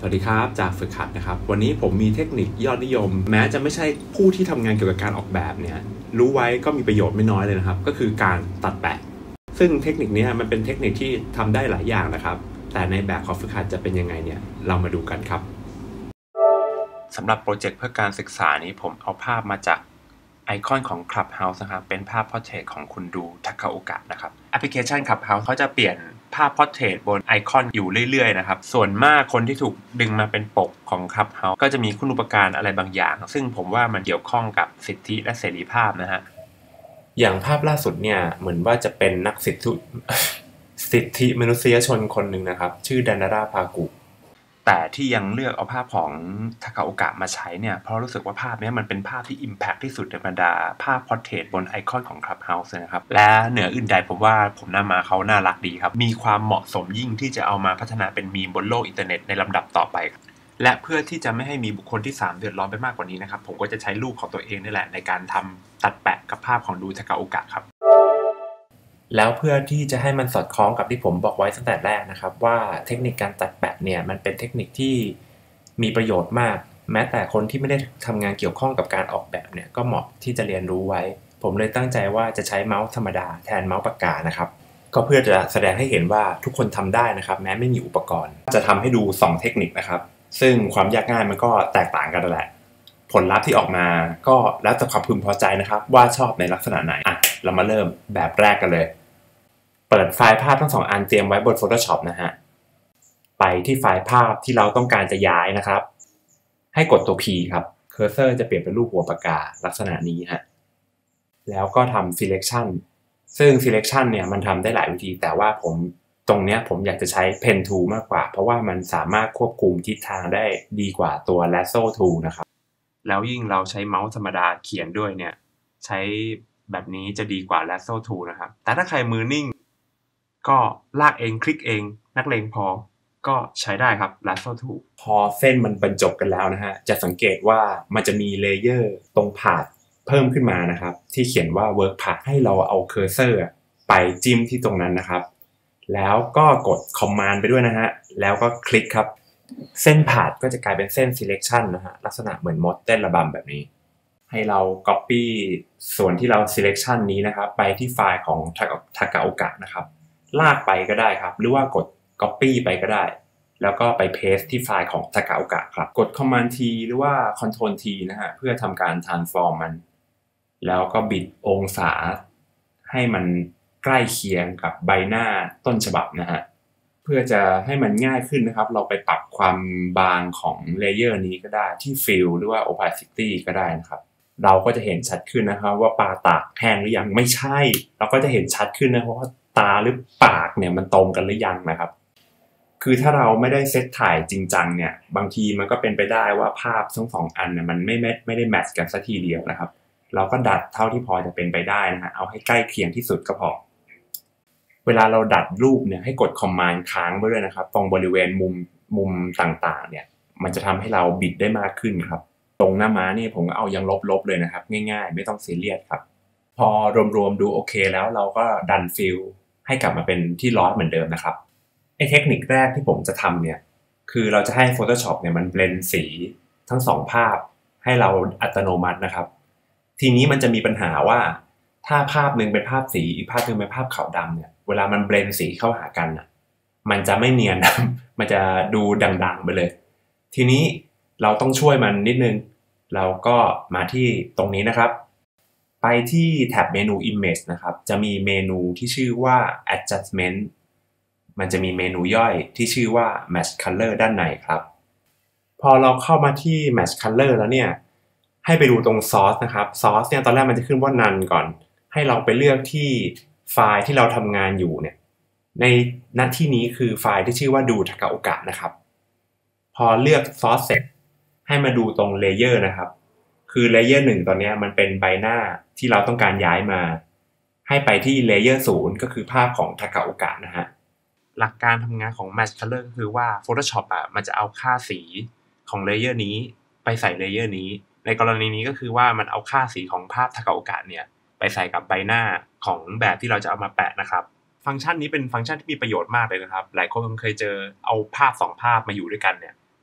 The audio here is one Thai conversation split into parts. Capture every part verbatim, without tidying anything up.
วัสดีครับจากฝึกหัดนะครับวันนี้ผมมีเทคนิคยอดนิยมแม้จะไม่ใช่ผู้ที่ทำงานเกี่ยวกับการออกแบบเนี่ยรู้ไว้ก็มีประโยชน์ไม่น้อยเลยนะครับก็คือการตัดแปะซึ่งเทคนิคนี้มันเป็นเทคนิคที่ทำได้หลายอย่างนะครับแต่ในแบบของฝึกหัดจะเป็นยังไงเนี่ยเรามาดูกันครับสำหรับโปรเจกต์เพื่อการศึกษานี้ผมเอาภาพมาจากไอคอนของ Clubhouse นะครับเป็นภาพพอร์เทรตของคุณดูทาคาโอกะนะครับแอปพลิเคชัน Clubhouse เขาจะเปลี่ยนภาพพอร์เทรตบนไอคอนอยู่เรื่อยๆนะครับส่วนมากคนที่ถูกดึงมาเป็นปกของ Clubhouse ก็จะมีคุณูปการอะไรบางอย่างซึ่งผมว่ามันเกี่ยวข้องกับสิทธิและเสรีภาพนะฮะอย่างภาพล่าสุดเนี่ยเหมือนว่าจะเป็นนักสิทธิสิทธิมนุษยชนคนหนึ่งนะครับชื่อดานาราพากุแต่ที่ยังเลือกเอาภาพของทาคาโอกะมาใช้เนี่ยเพราะรู้สึกว่าภาพนี้มันเป็นภาพที่ impact ที่สุดในบรรดาภาพพอร์เทรตบนไอคอนของ Clubhouse นะครับและเหนืออื่นใดผมว่าผมนำมาเขาน่ารักดีครับมีความเหมาะสมยิ่งที่จะเอามาพัฒนาเป็นมีมบนโลกอินเทอร์เน็ตในลำดับต่อไปและเพื่อที่จะไม่ให้มีบุคคลที่สามเดือดร้อนไปมากกว่านี้นะครับผมก็จะใช้รูปของตัวเองนี่แหละในการทำตัดแปะกับภาพของดูทาคาโอกะครับแล้วเพื่อที่จะให้มันสอดคล้องกับที่ผมบอกไว้ตั้งแต่แรกนะครับว่าเทคนิคการตัดแปะเนี่ยมันเป็นเทคนิคที่มีประโยชน์มากแม้แต่คนที่ไม่ได้ทำงานเกี่ยวข้องกับการออกแบบเนี่ยก็เหมาะที่จะเรียนรู้ไว้ผมเลยตั้งใจว่าจะใช้เมาส์ธรรมดาแทนเมาส์ปากกานะครับก็เพื่อจะแสดงให้เห็นว่าทุกคนทำได้นะครับแม้ไม่มีอุปกรณ์จะทำให้ดูสองเทคนิคนะครับซึ่งความยากง่ายมันก็แตกต่างกันแหละผลลัพธ์ที่ออกมาก็แล้วแต่ความพึงพอใจนะครับว่าชอบในลักษณะไหนอ่ะเรามาเริ่มแบบแรกกันเลยเปิดไฟล์ภาพทั้งสองอันเตรียมไว้บน Photoshop นะฮะไปที่ไฟล์ภาพที่เราต้องการจะย้ายนะครับให้กดตัว P ครับเคอร์เซอร์จะเปลี่ยนเป็นรูปหัวปากกาลักษณะนี้ฮะแล้วก็ทำ selection ซึ่ง selection เนี่ยมันทำได้หลายวิธีแต่ว่าผมตรงเนี้ยผมอยากจะใช้ pen tool มากกว่าเพราะว่ามันสามารถควบคุมทิศทางได้ดีกว่าตัว lasso tool นะครับแล้วยิ่งเราใช้เมาส์ธรรมดาเขียนด้วยเนี่ยใช้แบบนี้จะดีกว่า lasso tool นะครับแต่ถ้าใครมือนิ่งก็ลากเองคลิกเองนักเลงพอก็ใช้ได้ครับ lasso tool พอเส้นมันบรรจบกันแล้วนะฮะจะสังเกตว่ามันจะมีเลเยอร์ตรงพาธเพิ่มขึ้นมานะครับที่เขียนว่า work path ให้เราเอาเคอร์เซอร์ไปจิ้มที่ตรงนั้นนะครับแล้วก็กด command ไปด้วยนะฮะแล้วก็คลิกครับเส้นพาธก็จะกลายเป็นเส้น selection นะฮะลักษณะเหมือนมดเต้นระบำแบบนี้ให้เรา copy ส่วนที่เรา selection นี้นะครับไปที่ไฟล์ของทาคาโอกะนะครับลากไปก็ได้ครับหรือว่ากด copy ไปก็ได้แล้วก็ไป paste ที่ไฟล์ของทาคาโอกะครับกด command T หรือว่า control T นะฮะเพื่อทำการ transform มันแล้วก็บิดองศาให้มันใกล้เคียงกับใบหน้าต้นฉบับนะฮะเพื่อจะให้มันง่ายขึ้นนะครับเราไปปรับความบางของเลเยอร์นี้ก็ได้ที่ fill หรือว่า opacity ก็ได้นะครับเราก็จะเห็นชัดขึ้นนะครับว่าปลาตากแห้งหรือยังไม่ใช่เราก็จะเห็นชัดขึ้นนะเพราะว่าตาหรือปากเนี่ยมันตรงกันหรือยังนะครับคือถ้าเราไม่ได้เซตถ่ายจริงจังเนี่ยบางทีมันก็เป็นไปได้ว่าภาพทั้งสองอันเนี่ยมันไม่ไม่ได้แมทช์กันสักทีเดียวนะครับเราก็ดัดเท่าที่พอจะเป็นไปได้นะฮะเอาให้ใกล้เคียงที่สุดก็พอเวลาเราดัดรูปเนี่ยให้กด command ค้างไว้ด้วยนะครับตรงบริเวณมุมมุมต่างๆเนี่ยมันจะทำให้เราบิดได้มากขึ้นครับตรงหน้าม้านี่ผมก็เอายังลบๆเลยนะครับง่ายๆไม่ต้องซีเรียสครับพอรวมๆดูโอเคแล้วเราก็ดันฟิลให้กลับมาเป็นที่ร้อยเหมือนเดิมนะครับไอ้เทคนิคแรกที่ผมจะทำเนี่ยคือเราจะให้ Photoshop เนี่ยมันเบลนด์สีทั้งสองภาพให้เราอัตโนมัตินะครับทีนี้มันจะมีปัญหาว่าถ้าภาพหนึ่งเป็นภาพสีอีกภาพหนึ่งเป็นภาพขาวดำเนี่ยเวลามันเบลนด์สีเข้าหากันอ่ะมันจะไม่เนียนนะมันจะดูด่างๆไปเลยทีนี้เราต้องช่วยมันนิดนึงเราก็มาที่ตรงนี้นะครับไปที่แท็บเมนู Image นะครับจะมีเมนูที่ชื่อว่า Adjustment มันจะมีเมนูย่อยที่ชื่อว่า Match Color ด้านในครับพอเราเข้ามาที่ Match Color แล้วเนี่ยให้ไปดูตรง Source นะครับ Source เนี่ยตอนแรกมันจะขึ้นว่า None ก่อนให้เราไปเลือกที่ไฟล์ที่เราทำงานอยู่เนี่ยในหน้าที่นี้คือไฟล์ที่ชื่อว่าดูทาคาโอกะนะครับพอเลือก Source เสร็จให้มาดูตรง Layer นะครับคือ Layer หนึ่งตอนนี้มันเป็นใบหน้าที่เราต้องการย้ายมาให้ไปที่ Layer ศูนย์ก็คือภาพของทาคาโอกะนะฮะหลักการทำงานของ Match Color ก็คือว่า Photoshop อ่ะมันจะเอาค่าสีของ Layer นี้ไปใส่ Layer นี้ในกรณีนี้ก็คือว่ามันเอาค่าสีของภาพทาคาโอกะเนี่ยไปใส่กับใบหน้าของแบบที่เราจะเอามาแปะนะครับฟ ฟังก์ชันนี้เป็นฟังก์ชันที่มีประโยชน์มากเลยนะครับหลายคนเคยเจอเอาภาพสองภาพมาอยู่ด้วยกันเนี่ย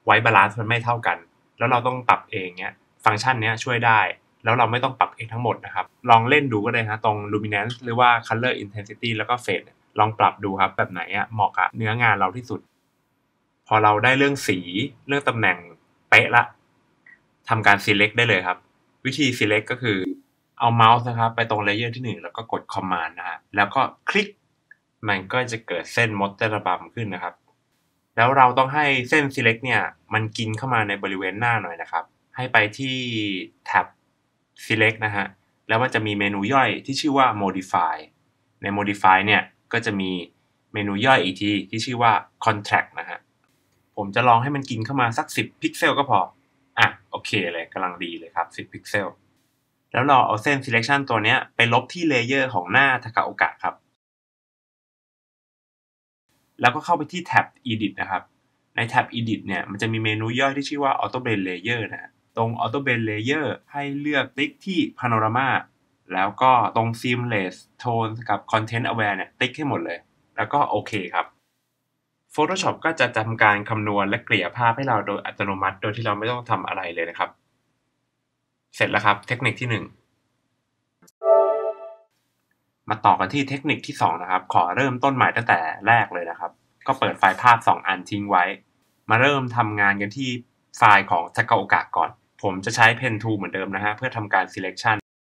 white balance มันไม่เท่ากันแล้วเราต้องปรับเองเนี้ยฟังก์ชันเนี้ยช่วยได้แล้วเราไม่ต้องปรับเองทั้งหมดนะครับลองเล่นดูก็ได้ฮะตรง luminance หรือว่า color intensity แล้วก็ fade ลองปรับดูครับแบบไหนอะเหมาะกับเนื้องานเราที่สุดพอเราได้เรื่องสีเรื่องตำแหน่งเป๊ะละทำการ select ได้เลยครับวิธี select ก็คือเอาเมาส์นะครับไปตรงเลเยอร์ที่หนึ่งแล้วก็กด command นะฮะแล้วก็คลิกมันก็จะเกิดเส้นมดแต่ระบำขึ้นนะครับแล้วเราต้องให้เส้น select เนี่ยมันกินเข้ามาในบริเวณหน้าหน่อยนะครับให้ไปที่แท็บ select นะฮะแล้วมันจะมีเมนูย่อยที่ชื่อว่า modify ใน modify เนี่ยก็จะมีเมนูย่อยอีกทีที่ชื่อว่า contract นะฮะผมจะลองให้มันกินเข้ามาสักสิบพิกเซลก็พออ่ะโอเคเลยกำลังดีเลยครับสิบพิกเซลแล้วเราเอาเส้น selection ตัวเนี้ยไปลบที่เลเยอร์ของหน้าทาคาโอกะครับแล้วก็เข้าไปที่แท็บ edit นะครับในแท็บ edit เนี่ยมันจะมีเมนูย่อยที่ชื่อว่า auto blend layer นะฮะตรง auto blend layer ให้เลือกติ๊กที่ panorama แล้วก็ตรง seamless tone กับ content aware เนี่ยติ๊กให้หมดเลยแล้วก็โอเคครับ Photoshop ก็จะทำการคำนวณและเกลี่ยภาพให้เราโดยอัตโนมัติโดยที่เราไม่ต้องทำอะไรเลยนะครับเสร็จแล้วครับเทคนิคที่หนึ่งมาต่อกันที่เทคนิคที่สองนะครับขอเริ่มต้นใหม่ตั้งแต่แรกเลยนะครับก็เปิดไฟล์ภาพสองอันทิ้งไว้มาเริ่มทำงานกันที่ไฟล์ของ Takaoka ก่อนผมจะใช้ Pen Tool เหมือนเดิมนะฮะเพื่อทำการ selection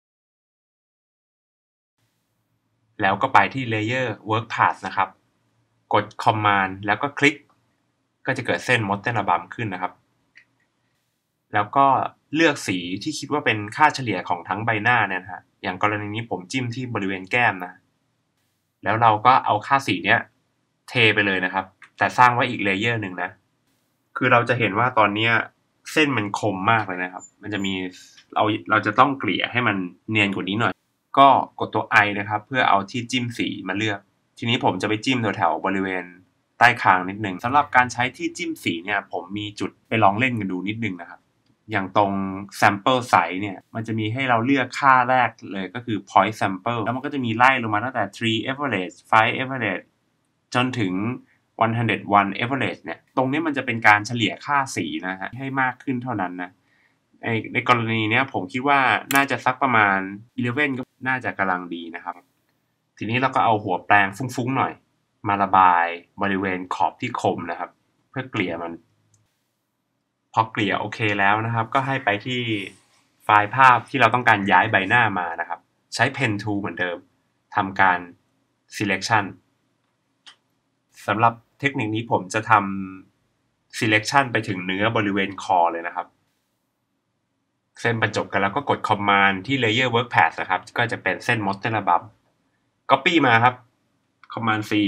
แล้วก็ไปที่ Layer Work Path นะครับกด Command แล้วก็คลิกก็จะเกิดเส้นมดเต้นระบำขึ้นนะครับแล้วก็เลือกสีที่คิดว่าเป็นค่าเฉลี่ยของทั้งใบหน้าเนี่ยนะฮะอย่างกรณีนี้ผมจิ้มที่บริเวณแก้มนะแล้วเราก็เอาค่าสีเนี้ยเทไปเลยนะครับแต่สร้างไว้อีกเลเยอร์หนึ่งนะคือเราจะเห็นว่าตอนนี้เส้นมันคมมากเลยนะครับมันจะมีเราเราจะต้องเกลี่ยให้มันเนียนกว่านี้หน่อยก็กดตัว I นะครับเพื่อเอาที่จิ้มสีมาเลือกทีนี้ผมจะไปจิ้มแถวๆบริเวณใต้คางนิดนึงสำหรับการใช้ที่จิ้มสีเนี่ยผมมีจุดไปลองเล่นกันดูนิดนึงนะครับอย่างตรง sample size เนี่ยมันจะมีให้เราเลือกค่าแรกเลยก็คือ point sample แล้วมันก็จะมีไล่ลงมาตั้งแต่three average five average จนถึงหนึ่งร้อยเอ็ด average เนี่ยตรงนี้มันจะเป็นการเฉลี่ยค่าสีนะฮะให้มากขึ้นเท่านั้นนะในในกรณีเนี้ยผมคิดว่าน่าจะสักประมาณelevenก็น่าจะกำลังดีนะครับทีนี้เราก็เอาหัวแปรงฟุ้งๆหน่อยมาระบายบริเวณขอบที่คมนะครับเพื่อเกลี่ยมันพอเกลี่ยโอเคแล้วนะครับก็ให้ไปที่ไฟล์ภาพที่เราต้องการย้ายใบหน้ามานะครับใช้ Pen Tool เหมือนเดิมทำการ selection สำหรับเทคนิคนี้ผมจะทำ selection ไปถึงเนื้อบริเวณคอเลยนะครับเส้นบรรจบกันแล้วก็กด Command ที่ Layer Work Path นะครับก็จะเป็นเส้นมดเต้นระบำ Copy มาครับ Command C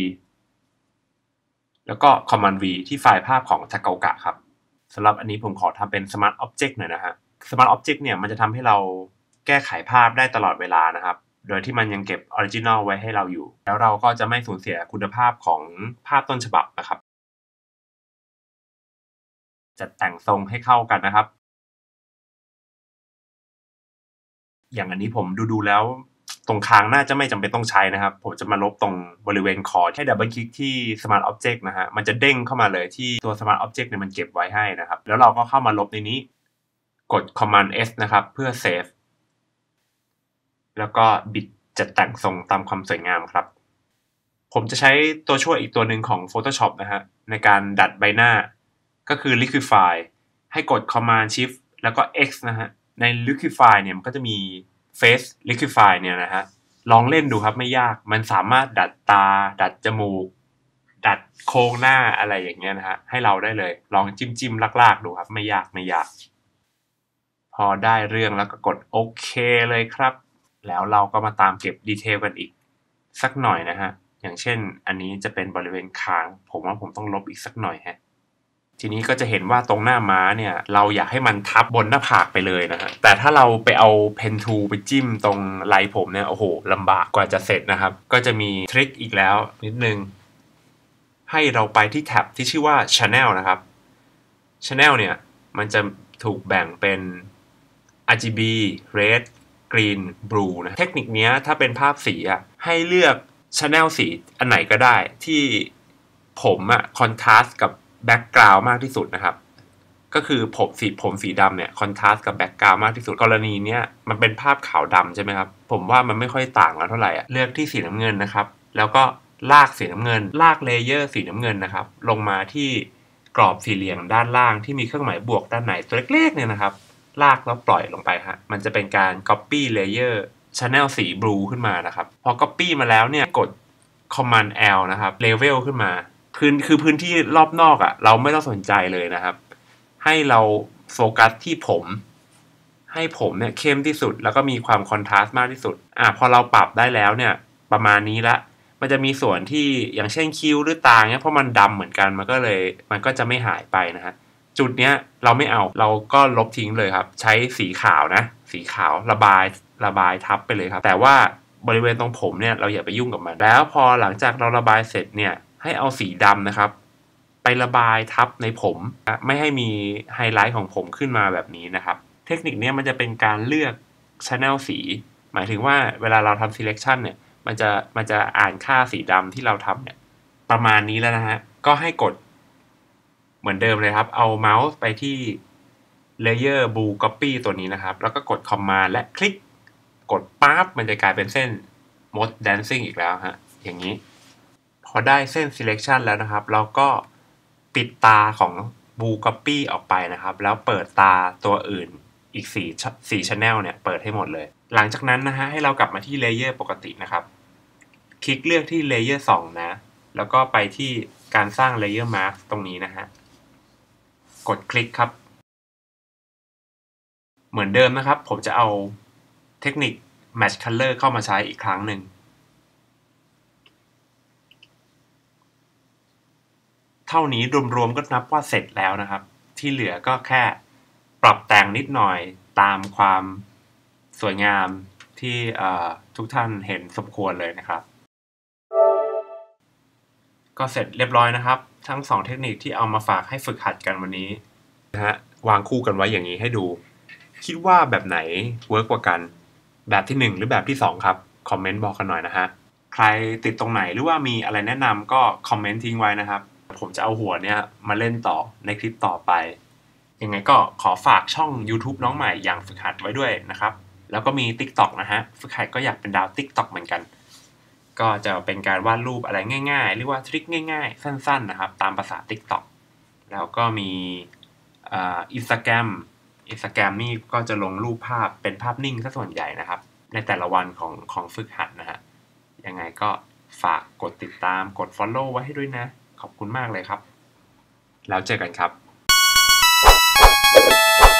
แล้วก็ Command V ที่ไฟล์ภาพของ Takaoka ครับสำหรับอันนี้ผมขอทำเป็น Smart Object หน่อยนะฮะ Smart Object เนี่ยมันจะทำให้เราแก้ไขภาพได้ตลอดเวลานะครับโดยที่มันยังเก็บ Original ไว้ให้เราอยู่แล้วเราก็จะไม่สูญเสียคุณภาพของภาพต้นฉบับนะครับจัดแต่งทรงให้เข้ากันนะครับอย่างอันนี้ผมดูดูแล้วตรงคางน่าจะไม่จำเป็นต้องใช้นะครับผมจะมาลบตรงบริเวณคอให้ดับเบิลคลิกที่ Smart Object นะฮะมันจะเด้งเข้ามาเลยที่ตัว Smart Object เนี่ยมันเก็บไว้ให้นะครับแล้วเราก็เข้ามาลบในนี้กด Command S นะครับเพื่อ Save แล้วก็บิดจัดแต่งทรงตามความสวยงามครับผมจะใช้ตัวช่วยอีกตัวหนึ่งของ Photoshop นะฮะในการดัดใบหน้าก็คือ Liquify ให้กด Command Shift แล้วก็ X นะฮะใน Liquify เนี่ยมันก็จะมี Face Liquify เนี่ยนะฮะลองเล่นดูครับไม่ยากมันสามารถดัดตาดัดจมูกดัดโครงหน้าอะไรอย่างเงี้ยนะฮะให้เราได้เลยลองจิ้มจิ้มลากๆดูครับไม่ยากไม่ยากพอได้เรื่องแล้วก็กดโอเคเลยครับแล้วเราก็มาตามเก็บดีเทลกันอีกสักหน่อยนะฮะอย่างเช่นอันนี้จะเป็นบริเวณคางผมว่าผมต้องลบอีกสักหน่อยฮะทีนี้ก็จะเห็นว่าตรงหน้าม้าเนี่ยเราอยากให้มันทับบนหน้าผากไปเลยนะฮะแต่ถ้าเราไปเอาเพนทูลไปจิ้มตรงไหล่ผมเนี่ยโอ้โหลำบากกว่าจะเสร็จนะครับก็จะมีทริคอีกแล้วนิดนึงให้เราไปที่แท็บที่ชื่อว่า Channel นะครับ Channel เนี่ยมันจะถูกแบ่งเป็น อาร์ จี บี Red Green Blue นะเทคนิคนี้ถ้าเป็นภาพสีอ่ะให้เลือก Channel สีอันไหนก็ได้ที่ผมอ่ะคอนทราสต์กับแบ็กกราวด์มากที่สุดนะครับก็คือผมสีผมสีดำเนี่ยคอนทราสต์กับแบ็กกราวด์มากที่สุดกรณีเนี้ยมันเป็นภาพขาวดำใช่ไหมครับผมว่ามันไม่ค่อยต่างกันเท่าไหร่อ่ะเลือกที่สีน้ำเงินนะครับแล้วก็ลากสีน้ำเงินลากเลเยอร์สีน้ำเงินนะครับลงมาที่กรอบสี่เหลี่ยมด้านล่างที่มีเครื่องหมายบวกด้านในตัวเล็กๆเนี่ยนะครับลากแล้วปล่อยลงไปฮะมันจะเป็นการ copy layer channel สี blue ขึ้นมานะครับพอ copy มาแล้วเนี่ยกด command L นะครับ level ขึ้นมาพื้นคือพื้นที่รอบนอกอ่ะเราไม่ต้องสนใจเลยนะครับให้เราโฟกัสที่ผมให้ผมเนี่ยเข้มที่สุดแล้วก็มีความคอนทราสต์มากที่สุดอ่ะพอเราปรับได้แล้วเนี่ยประมาณนี้ละมันจะมีส่วนที่อย่างเช่นคิ้วหรือตาเนี่ยเพราะมันดำเหมือนกันมันก็เลยมันก็จะไม่หายไปนะฮะจุดเนี้ยเราไม่เอาเราก็ลบทิ้งเลยครับใช้สีขาวนะสีขาวระบายระบายทับไปเลยครับแต่ว่าบริเวณตรงผมเนี่ยเราอย่าไปยุ่งกับมันแล้วพอหลังจากเราระบายเสร็จเนี่ยให้เอาสีดำนะครับไประบายทับในผมไม่ให้มีไฮไลท์ของผมขึ้นมาแบบนี้นะครับเทคนิคนี้มันจะเป็นการเลือก channel สีหมายถึงว่าเวลาเราทำ selection เนี่ยมันจะมันจะอ่านค่าสีดำที่เราทำเนี่ยประมาณนี้แล้วนะฮะก็ให้กดเหมือนเดิมเลยครับเอาเมาส์ไปที่ layer blue copy ตัวนี้นะครับแล้วก็กด command และคลิกกดปั๊บมันจะกลายเป็นเส้น mode dancing อีกแล้วฮะอย่างนี้พอได้เส้น selection แล้วนะครับเราก็ปิดตาของ blue copy ออกไปนะครับแล้วเปิดตาตัวอื่นอีกสี่สี่ channel เนี่ยเปิดให้หมดเลยหลังจากนั้นนะฮะให้เรากลับมาที่ layer ปกตินะครับคลิกเลือกที่ layer สองนะแล้วก็ไปที่การสร้าง layer mask ตรงนี้นะฮะกดคลิกครับเหมือนเดิมนะครับผมจะเอาเทคนิค match color เข้ามาใช้อีกครั้งหนึ่งเท่านี้รวมๆก็นับว่าเสร็จแล้วนะครับที่เหลือก็แค่ปรับแต่งนิดหน่อยตามความสวยงามที่ทุกท่านเห็นสมควรเลยนะครับก็เสร็จเรียบร้อยนะครับทั้งสองเทคนิคที่เอามาฝากให้ฝึกหัดกันวันนี้นะฮะวางคู่กันไว้อย่างนี้ให้ดูคิดว่าแบบไหนเวิร์กกว่ากันแบบที่หนึ่งหรือแบบที่สองครับคอมเมนต์บอกกันหน่อยนะฮะใครติดตรงไหนหรือว่ามีอะไรแนะนำก็คอมเมนต์ทิ้งไว้นะครับผมจะเอาหัวเนี้ยมาเล่นต่อในคลิปต่อไปยังไงก็ขอฝากช่อง YouTube น้องใหม่อย่างฝึกหัดไว้ด้วยนะครับแล้วก็มี TikTok นะฮะฝึกหัดก็อยากเป็นดาว TikTok เหมือนกันก็จะเป็นการวาดรูปอะไรง่ายๆเรียกว่าทริคง่ายๆสั้นๆนะครับตามภาษา TikTok แล้วก็มีอ่า Instagram Instagram นี่ก็จะลงรูปภาพเป็นภาพนิ่งซะส่วนใหญ่นะครับในแต่ละวันของของฝึกหัดนะฮะยังไงก็ฝากกดติดตามกด follow ไว้ให้ด้วยนะขอบคุณมากเลยครับแล้วเจอกันครับ